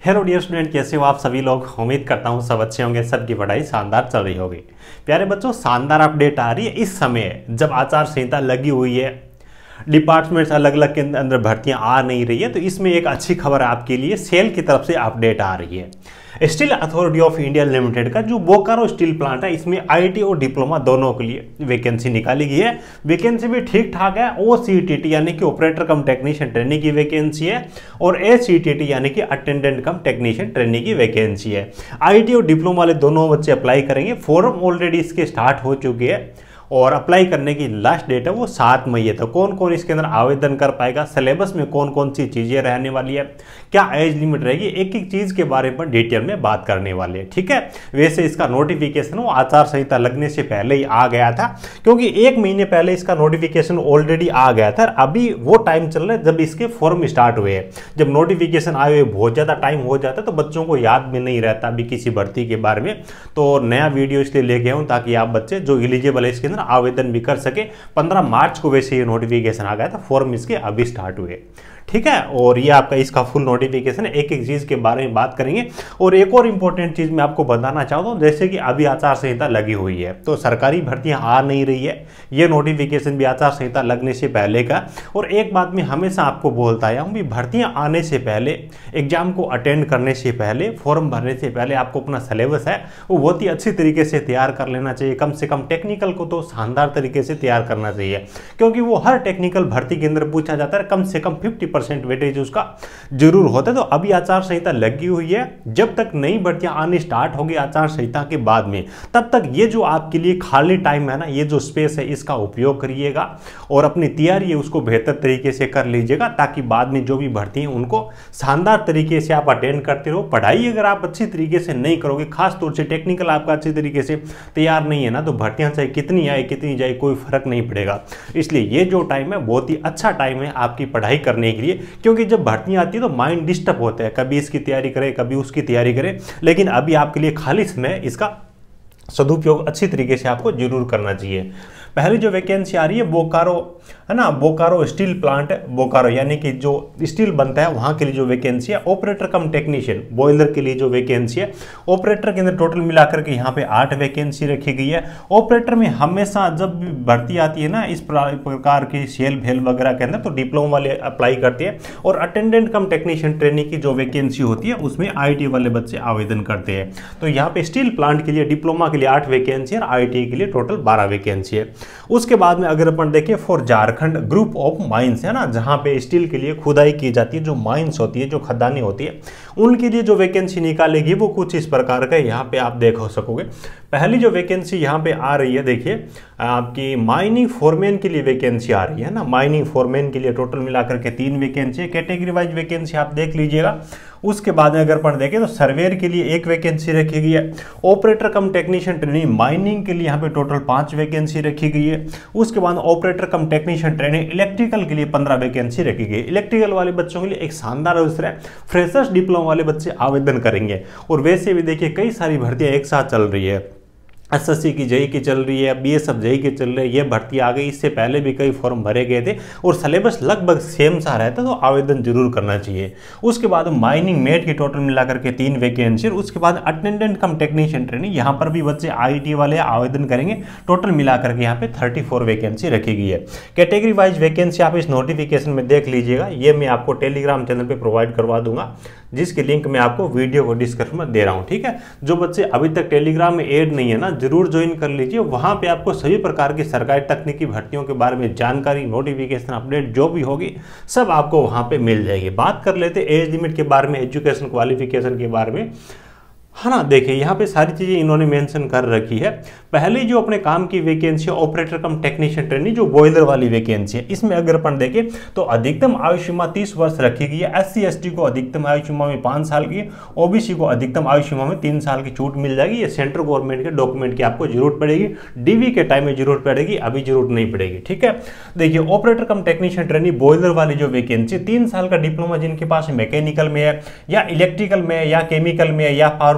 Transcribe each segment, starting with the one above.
Hello dear student, कैसे हो आप सभी लोग। उम्मीद करता हूँ सब अच्छे होंगे, सबकी पढ़ाई शानदार चल रही होगी। प्यारे बच्चों, शानदार अपडेट आ रही है इस समय जब आचार संहिता लगी हुई है, डिपार्टमेंट्स अलग अलग के अंदर भर्तियां आ नहीं रही है। तो इसमें एक अच्छी खबर आपके लिए सेल की तरफ से अपडेट आ रही है। Steel Authority of India Limited का जो बोकारो स्टील प्लांट है, इसमें आईटी और डिप्लोमा दोनों के लिए वैकेंसी निकाली गई है। वैकेंसी भी ठीक ठाक है। ओसीटीटी यानी कि ऑपरेटर कम टेक्नीशियन ट्रेनिंग की वैकेंसी है और एसीटीटी यानी कि अटेंडेंट कम टेक्नीशियन ट्रेनिंग की वैकेंसी है। आईटी और डिप्लोमा वाले दोनों बच्चे अप्लाई करेंगे। फॉर्म ऑलरेडी इसके स्टार्ट हो चुके हैं और अप्लाई करने की लास्ट डेट है वो 7 मई है। तो कौन कौन इसके अंदर आवेदन कर पाएगा, सिलेबस में कौन कौन सी चीज़ें रहने वाली है, क्या एज लिमिट रहेगी, एक एक चीज़ के बारे में डिटेल में बात करने वाले हैं। ठीक है। वैसे इसका नोटिफिकेशन वो आचार संहिता लगने से पहले ही आ गया था, क्योंकि 1 महीने पहले इसका नोटिफिकेशन ऑलरेडी आ गया था। अभी वो टाइम चल रहा है जब इसके फॉर्म स्टार्ट हुए हैं। जब नोटिफिकेशन आए हुए बहुत ज़्यादा टाइम हो जाता है तो बच्चों को याद भी नहीं रहता अभी किसी भर्ती के बारे में। तो नया वीडियो इसलिए लेके आऊँ ताकि आप बच्चे जो एलिजिबल है इसके अंदर आवेदन भी कर सके। 15 मार्च को वैसे ये नोटिफिकेशन आ गया था, फॉर्म इसके अभी स्टार्ट हुए। ठीक है। और ये आपका इसका फुल नोटिफिकेशन है, एक एक चीज़ के बारे में बात करेंगे। और एक और इंपॉर्टेंट चीज़ मैं आपको बताना चाहता हूँ, जैसे कि अभी आचार संहिता लगी हुई है तो सरकारी भर्तियां आ नहीं रही है। ये नोटिफिकेशन भी आचार संहिता लगने से पहले का। और एक बात मैं हमेशा आपको बोलता आया हूँ, भर्तियां आने से पहले, एग्जाम को अटेंड करने से पहले, फॉर्म भरने से पहले आपको अपना सिलेबस है वो बहुत ही अच्छी तरीके से तैयार कर लेना चाहिए। कम से कम टेक्निकल को तो शानदार तरीके से तैयार करना चाहिए, क्योंकि वो हर टेक्निकल भर्ती के अंदर पूछा जाता है। कम से कम 50% वेटेज उसका जरूर होता है। तो अभी आचार संहिता लगी हुई है, जब तक नई भर्तियां आनी स्टार्ट होगी आचार संहिता के बाद में, तब तक ये जो आपके लिए खाली टाइम है ना, ये जो स्पेस है इसका उपयोग करिएगा और अपनी तैयारी है उसको बेहतर तरीके से कर लीजिएगा, ताकि बाद में जो भी भर्ती है उनको शानदार तरीके से आप अटेंड करते रहो। पढ़ाई अगर आप अच्छी तरीके से नहीं करोगे, खासतौर से टेक्निकल आपका अच्छी तरीके से तैयार नहीं है ना, तो भर्तियां चाहे कितनी आए कितनी जाए कोई फर्क नहीं पड़ेगा। इसलिए ये जो टाइम है बहुत ही अच्छा टाइम है आपकी पढ़ाई करने के लिए, क्योंकि जब भर्तियां आती है तो माइंड डिस्टर्ब होता है, कभी इसकी तैयारी करें कभी उसकी तैयारी करें। लेकिन अभी आपके लिए खाली समय, इसका सदुपयोग अच्छी तरीके से आपको जरूर करना चाहिए। पहली जो वैकेंसी आ रही है बोकारो है ना, बोकारो स्टील प्लांट है। बोकारो यानी कि जो स्टील बनता है वहां के लिए जो वैकेंसी है, ऑपरेटर कम टेक्नीशियन बॉयलर के लिए जो वैकेंसी है, ऑपरेटर के अंदर टोटल मिलाकर के यहाँ पे 8 वैकेंसी रखी गई है। ऑपरेटर में हमेशा जब भी भर्ती आती है ना इस प्रकार की सेल भेल वगैरह के अंदर, तो डिप्लोमा वाले अप्लाई करते हैं और अटेंडेंट कम टेक्नीशियन ट्रेनिंग की जो वैकेंसी होती है उसमें IT वाले बच्चे आवेदन करते हैं। तो यहाँ पे स्टील प्लांट के लिए डिप्लोमा के लिए 8 वैकेंसी है और IT के लिए टोटल 12 वैकेंसी है। उसके बाद में अगर अपन देखें for Jharkhand group of mines है ना, जहां पे स्टील के लिए खुदाई की जाती है, जो माइंस होती है, जो खदानी होती है, उनके लिए जो वैकेंसी निकालेगी वो कुछ इस प्रकार का यहाँ पे आप देख सकोगे। पहली जो वैकेंसी यहाँ पे आ रही है, देखिए आपकी माइनिंग फोरमैन के लिए वैकेंसी आ रही है ना। माइनिंग फोरमैन के लिए टोटल मिलाकर के 3 वैकेंसी है। कैटेगरी वाइज वैकेंसी आप देख लीजिएगा। उसके बाद में अगर अपन देखें तो सर्वेयर के लिए 1 वैकेंसी रखी गई है। Operator cum technician training mining के लिए यहाँ पे टोटल 5 वैकेंसी रखी गई है। उसके बाद operator cum technician training electrical के लिए 15 वैकेंसी रखी गई। इलेक्ट्रिकल वाले बच्चों के लिए एक शानदार अवसर है, फ्रेशर्स डिप्लोमा वाले बच्चे आवेदन करेंगे। और वैसे भी देखिए कई सारी भर्तियां एक साथ चल रही है। SSC की जेई की चल रही है, BSF जेई की चल रही है, ये भर्ती आ गई। इससे पहले भी कई फॉर्म भरे गए थे और सिलेबस लगभग सेम सा रहता है, तो आवेदन जरूर करना चाहिए। उसके बाद माइनिंग मेट की टोटल मिलाकर के 3 वैकेंसी। उसके बाद अटेंडेंट कम टेक्नीशियन ट्रेनिंग, यहाँ पर भी बच्चे IT वाले आवेदन करेंगे। टोटल मिलाकर के यहाँ पे 34 वैकेंसी रखी गई है। कैटेगरी वाइज वैकेंसी आप इस नोटिफिकेशन में देख लीजिएगा। ये मैं आपको टेलीग्राम चैनल पर प्रोवाइड करवा दूंगा, जिसके लिंक मैं आपको वीडियो को डिस्क्रिप्शन में दे रहा हूँ। ठीक है। जो बच्चे अभी तक टेलीग्राम में ऐड नहीं है ना, जरूर ज्वाइन कर लीजिए। वहां पे आपको सभी प्रकार की सरकारी तकनीकी भर्तियों के बारे में जानकारी, नोटिफिकेशन, अपडेट जो भी होगी सब आपको वहां पे मिल जाएगी। बात कर लेते एज लिमिट के बारे में, एजुकेशन क्वालिफिकेशन के बारे में, है ना। देखिए यहाँ पे सारी चीज़ें इन्होंने मेंशन कर रखी है। पहले जो अपने काम की वैकेंसी है ऑपरेटर कम टेक्नीशियन ट्रेनिंग, जो बॉयलर वाली वैकेंसी है, इसमें अगर अपन देखें तो अधिकतम आयु सीमा 30 वर्ष रखी गई है। SC ST को अधिकतम आयु सीमा में 5 साल की, OBC को अधिकतम आयु सीमा में 3 साल की छूट मिल जाएगी। ये सेंट्रल गवर्नमेंट के डॉक्यूमेंट की आपको जरूरत पड़ेगी, DV के टाइम में जरूरत पड़ेगी, अभी जरूरत नहीं पड़ेगी। ठीक है। देखिए operator cum technician training boiler वाली जो वैकेंसी, 3 साल का डिप्लोमा जिनके पास मैकेनिकल में है या इलेक्ट्रिकल में या केमिकल में या पावर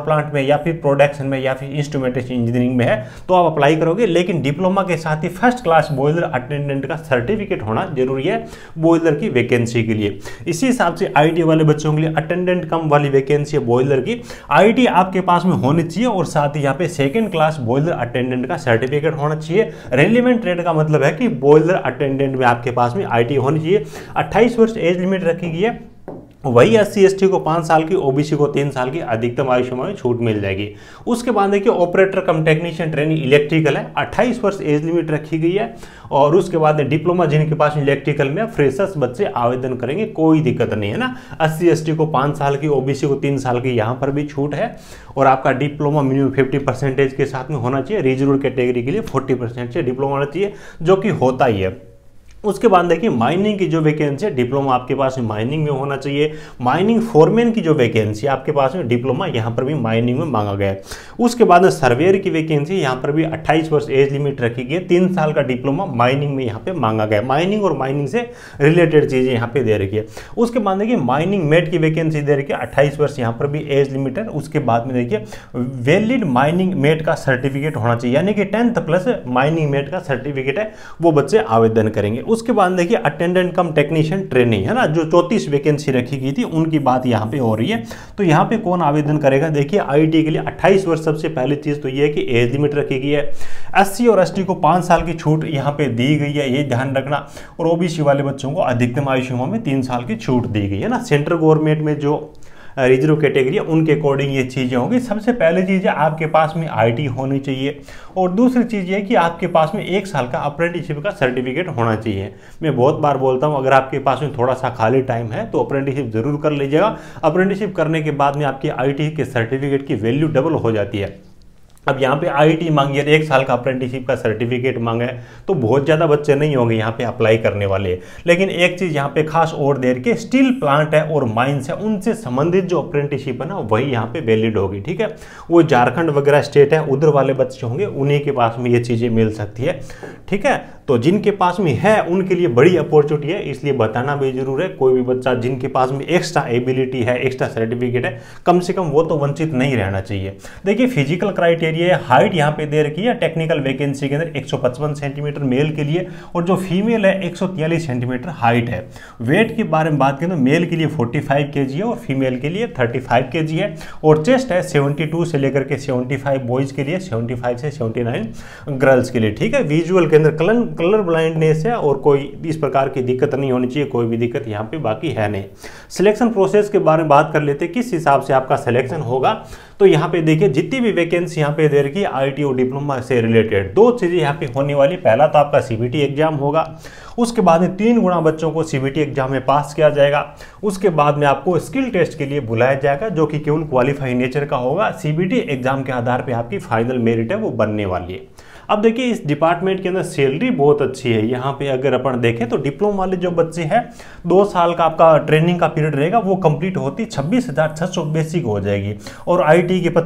प्लांट में या फिर प्रोडक्शन में या फिर इंस्ट्रूमेंटेशन इंजीनियरिंग में है तो आप अप्लाई करोगे, लेकिन डिप्लोमा के साथ ही फर्स्ट क्लास बॉयलर अटेंडेंट का सर्टिफिकेट होना जरूरी है बॉयलर की वैकेंसी के लिए। इसी हिसाब से आईटी वाले बच्चों के लिए अटेंडेंट कम वाली वैकेंसी है बॉयलर की, आईटी आपके पास में होनी चाहिए और साथ ही यहाँ पे सेकंड क्लास बॉयलर अटेंडेंट का सर्टिफिकेट होना चाहिए। रेलिवेंट ट्रेड का मतलब है कि बॉयलर अटेंडेंट में आपके पास में आईटी होनी चाहिए। 28 वर्ष एज लिमिट रखी गई है, वही SC ST को 5 साल की, OBC को 3 साल की अधिकतम आयु सीमा में छूट मिल जाएगी। उसके बाद देखिए operator cum technician training electrical है, 28 वर्ष एज लिमिट रखी गई है। और उसके बाद डिप्लोमा जिनके पास इलेक्ट्रिकल में फ्रेशर्स बच्चे आवेदन करेंगे, कोई दिक्कत नहीं है ना। SC ST को 5 साल की, OBC को 3 साल की, यहाँ पर भी छूट है। और आपका डिप्लोमा मिनिमम 50% के साथ में होना चाहिए। रिजर्व कैटेगरी के लिए 40% से डिप्लोमा होना चाहिए, जो कि होता ही है। उसके बाद देखिए माइनिंग की जो वैकेंसी है, डिप्लोमा आपके पास में माइनिंग में होना चाहिए। माइनिंग फोरमैन की जो वैकेंसी है आपके पास में डिप्लोमा, यहाँ पर भी माइनिंग में मांगा गया है। उसके बाद में सर्वेयर की वैकेंसी, यहाँ पर भी 28 वर्ष एज लिमिट रखी गई है। 3 साल का डिप्लोमा माइनिंग में यहाँ पे मांगा गया है। माइनिंग और माइनिंग से रिलेटेड चीजें यहाँ पे दे रखी है। उसके बाद देखिए माइनिंग मेट की वैकेंसी दे रखी है, 28 वर्ष यहाँ पर भी एज लिमिट है। उसके बाद में देखिए वैलिड माइनिंग मेट का सर्टिफिकेट होना चाहिए, यानी कि 10th प्लस माइनिंग मेट का सर्टिफिकेट है, वो बच्चे आवेदन करेंगे। उसके बाद देखिए अटेंडेंट कम टेक्नीशियन ट्रेनिंग है ना, जो 34 वैकेंसी रखी गई थी उनकी बात यहाँ पे हो रही है। तो यहाँ पे कौन आवेदन करेगा? देखिए आईटी के लिए 28 वर्ष सबसे पहली चीज तो ये है कि एज लिमिट रखी गई है। SC और ST को 5 साल की छूट यहाँ पे दी गई है, ये ध्यान रखना। और OBC वाले बच्चों को अधिकतम आयु सीमा में 3 साल की छूट दी गई है ना। सेंट्रल गवर्नमेंट में जो रिजर्व कैटेगरी है उनके अकॉर्डिंग ये चीज़ें होंगी। सबसे पहली चीज़ है आपके पास में आईटी होनी चाहिए, और दूसरी चीज़ ये है कि आपके पास में 1 साल का अप्रेंटिसशिप का सर्टिफिकेट होना चाहिए। मैं बहुत बार बोलता हूँ, अगर आपके पास में थोड़ा सा खाली टाइम है तो अप्रेंटिसशिप जरूर कर लीजिएगा। अप्रेंटिसशिप करने के बाद में आपकी आईटी के सर्टिफिकेट की वैल्यू डबल हो जाती है। अब यहाँ पे आईटी मांगी है, 1 साल का अप्रेंटिसशिप का सर्टिफिकेट मांगा है, तो बहुत ज़्यादा बच्चे नहीं होंगे यहाँ पे अप्लाई करने वाले। लेकिन एक चीज़ यहाँ पे खास और देर के स्टील प्लांट है और माइंस है, उनसे संबंधित जो अप्रेंटिसशिप है ना वही यहाँ पे वैलिड होगी। ठीक है, वो झारखंड वगैरह स्टेट है उधर वाले बच्चे होंगे, उन्हीं के पास में ये चीज़ें मिल सकती है। ठीक है, तो जिनके पास में है उनके लिए बड़ी अपॉर्चुनिटी है, इसलिए बताना भी जरूर है। कोई भी बच्चा जिनके पास में एक्स्ट्रा एबिलिटी है, एक्स्ट्रा सर्टिफिकेट है, कम से कम वो तो वंचित नहीं रहना चाहिए। देखिए फिजिकल क्राइटेरिया, हाइट यहाँ पे दे रखी है टेक्निकल वैकेंसी के अंदर 155 सेंटीमीटर मेल के लिए, और जो फीमेल है 143 सेंटीमीटर हाइट है। वेट के बारे में बात करें तो मेल के लिए 45 kg है और फीमेल के लिए 35 kg है। और चेस्ट है 72 से लेकर के 75 बॉयज के लिए, 75 से 79 गर्ल्स के लिए। ठीक है, विजुअल के अंदर कलर ब्लाइंडनेस है और कोई इस प्रकार की दिक्कत नहीं होनी चाहिए, कोई भी दिक्कत यहाँ पे बाकी है नहीं। सिलेक्शन प्रोसेस के बारे में बात कर लेते हैं, किस हिसाब से आपका सिलेक्शन होगा। तो यहाँ पे देखिए जितनी भी वैकेंसी यहाँ पे दे रखी है आईटी और डिप्लोमा से रिलेटेड, 2 चीज़ें यहाँ पे होने वाली। पहला तो आपका CBT एग्जाम होगा, उसके बाद में 3 गुना बच्चों को CBT एग्जाम में पास किया जाएगा। उसके बाद में आपको स्किल टेस्ट के लिए बुलाया जाएगा, जो कि केवल क्वालिफाई नेचर का होगा। CBT एग्जाम के आधार पर आपकी फाइनल मेरिट है वो बनने वाली है। अब देखिए इस डिपार्टमेंट के अंदर सैलरी बहुत अच्छी है। यहाँ पे अगर अपन देखें तो डिप्लोमा वाले जो बच्चे हैं 2 साल का आपका ट्रेनिंग का पीरियड रहेगा, वो कंप्लीट होती 26,600 बेसिक हो जाएगी, और आईटी की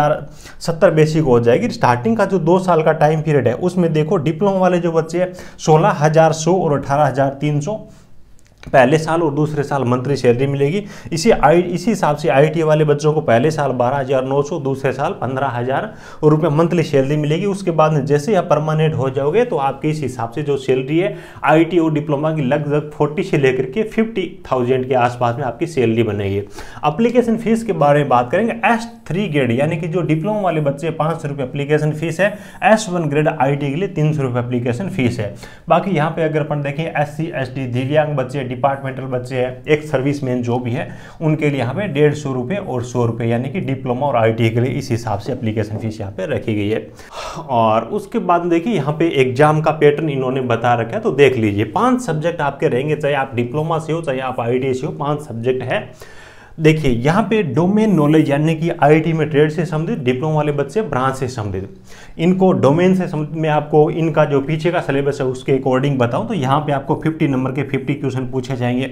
25,070 बेसिक हो जाएगी। स्टार्टिंग का जो 2 साल का टाइम पीरियड है उसमें देखो डिप्लोमा वाले जो बच्चे हैं 16,100 और 18,300 पहले साल, और दूसरे साल मंथली सैलरी मिलेगी। इसी हिसाब से आईटी वाले बच्चों को पहले साल 12,900, दूसरे साल 15,000 रुपये मंथली सैलरी मिलेगी। उसके बाद में जैसे ही आप परमानेंट हो जाओगे तो आपके इस हिसाब से जो सैलरी है आईटी और डिप्लोमा की लगभग 40 से लेकर के 50,000 के आसपास में आपकी सैलरी बनेगी। एप्लीकेशन फीस के बारे में बात करेंगे। S3 ग्रेड यानी कि जो डिप्लोमा वाले बच्चे 500 रुपये एप्लीकेशन फीस है, S1 ग्रेड आईटी के लिए 300 रुपये एप्लीकेशन फीस है। बाकी यहाँ पे अगर अपन देखें SC ST दिव्यांग बच्चे, डिपार्टमेंटल बच्चे हैं, एक सर्विसमैन जो भी है, उनके लिए यहाँ पे 150 रुपये और 100 रुपये, यानी कि डिप्लोमा और आईटी के लिए इस हिसाब से एप्लीकेशन फीस यहाँ पे रखी गई है। और उसके बाद देखिए यहाँ पे एग्जाम का पैटर्न इन्होंने बता रखा है, तो देख लीजिए 5 सब्जेक्ट आपके रहेंगे, चाहे आप डिप्लोमा से हो चाहे आप आईटी से हो, 5 सब्जेक्ट है। देखिए यहाँ पे डोमेन नॉलेज यानी कि आईटी में ट्रेड से संबंधित, डिप्लोमा वाले बच्चे ब्रांच से संबंधित, इनको डोमेन से संबंधित मैं आपको इनका जो पीछे का सिलेबस है उसके अकॉर्डिंग बताऊं तो यहाँ पे आपको 50 नंबर के 50 क्वेश्चन पूछे जाएंगे।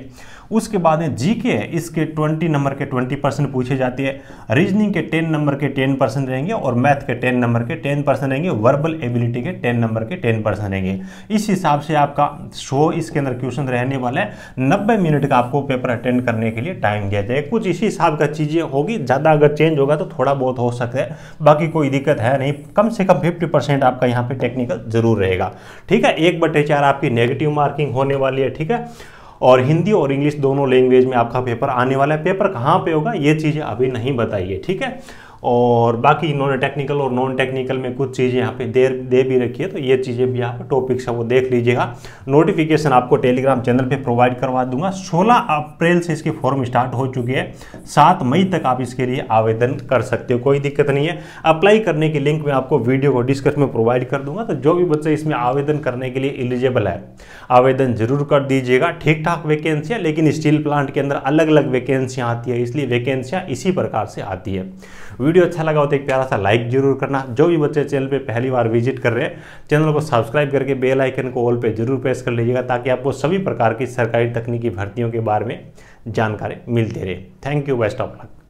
उसके बाद में जीके है, इसके 20 नंबर के 20% पूछे जाती है, रीजनिंग के 10 नंबर के 10% रहेंगे और मैथ के 10 नंबर के 10% रहेंगे, वर्बल एबिलिटी के 10 नंबर के 10% रहेंगे। इस हिसाब से आपका इसके अंदर क्वेश्चन रहने वाला है। 90 मिनट का आपको पेपर अटेंड करने के लिए टाइम दिया जाए। कुछ इसी हिसाब का चीज़ें होगी, ज़्यादा अगर चेंज होगा तो थोड़ा बहुत हो सकता है, बाकी कोई दिक्कत है नहीं। कम से कम 50% आपका यहाँ पे टेक्निकल जरूर रहेगा, ठीक है। 1/4 आपकी नेगेटिव मार्किंग होने वाली है, ठीक है। और हिंदी और इंग्लिश दोनों लैंग्वेज में आपका पेपर आने वाला है। पेपर कहाँ पे होगा ये चीज़ें अभी नहीं बताई है, ठीक है। और बाकी इन्होंने टेक्निकल और नॉन टेक्निकल में कुछ चीज़ें यहाँ पे दे भी रखी है, तो ये चीज़ें भी यहाँ पे टॉपिक्स है वो देख लीजिएगा। नोटिफिकेशन आपको टेलीग्राम चैनल पे प्रोवाइड करवा दूंगा। 16 अप्रैल से इसकी फॉर्म स्टार्ट हो चुकी है, 7 मई तक आप इसके लिए आवेदन कर सकते हो, कोई दिक्कत नहीं है। अप्लाई करने की लिंक मैं आपको वीडियो को डिस्क्रिप्शन में प्रोवाइड कर दूंगा, तो जो भी बच्चे इसमें आवेदन करने के लिए एलिजिबल है आवेदन जरूर कर दीजिएगा। ठीक ठाक वैकेंसियाँ, लेकिन स्टील प्लांट के अंदर अलग अलग वैकेंसियाँ आती है, इसलिए वैकेंसियाँ इसी प्रकार से आती है। वीडियो अच्छा लगा हो तो एक प्यारा सा लाइक जरूर करना। जो भी बच्चे चैनल पे पहली बार विजिट कर रहे हैं, चैनल को सब्सक्राइब करके बेल आइकन को ऑल पे जरूर प्रेस कर लीजिएगा, ताकि आपको सभी प्रकार की सरकारी तकनीकी भर्तियों के बारे में जानकारी मिलती रहे। Thank you, best of luck.